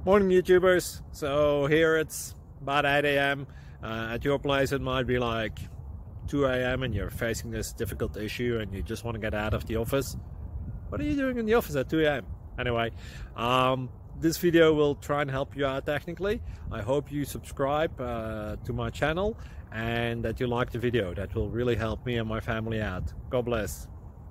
Morning YouTubers. So here it's about 8 a.m. At your place it might be like 2 a.m. and you're facing this difficult issue and you just want to get out of the office. What are you doing in the office at 2 a.m.? Anyway, this video will try and help you out technically. I hope you subscribe to my channel and that you like the video. That will really help me and my family out. God bless.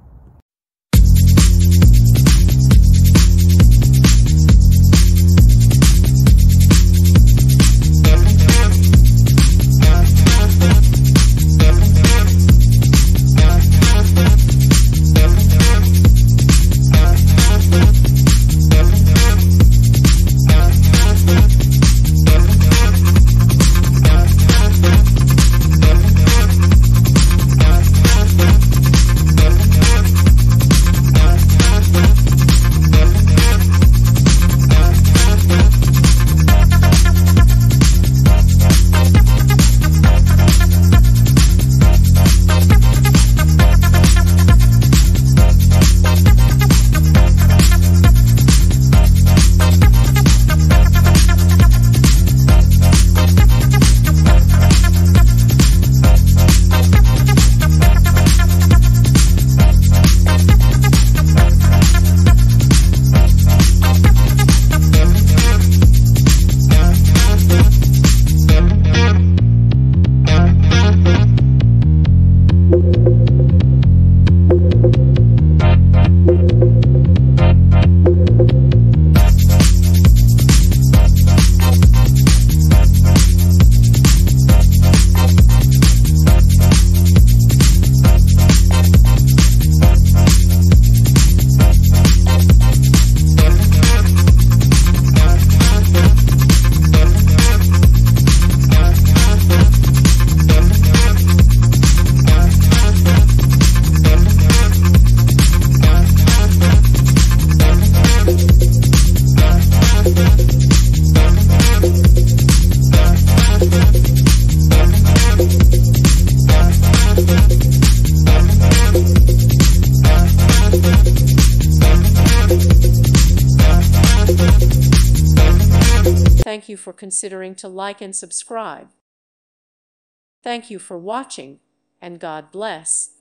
Thank you for considering to like and subscribe. Thank you for watching, and God bless.